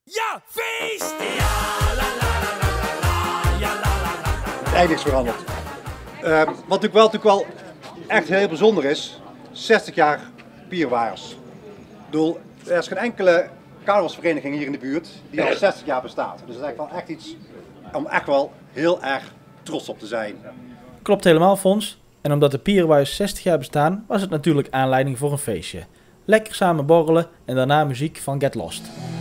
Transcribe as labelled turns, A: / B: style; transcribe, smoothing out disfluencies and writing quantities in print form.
A: Ja, feest! Ja, la la la la la, ja la la la.
B: Eigenlijk niks veranderd. Wat natuurlijk wel echt heel bijzonder is, 60 jaar Pierwaars. Ik bedoel, er is geen enkele carnavalsvereniging hier in de buurt die al 60 jaar bestaat. Dus dat is eigenlijk wel echt iets om echt wel heel erg trots op te zijn.
C: Klopt helemaal, Fons. En omdat de Pierwaars 60 jaar bestaan, was het natuurlijk aanleiding voor een feestje. Lekker samen borrelen en daarna muziek van Get Lost.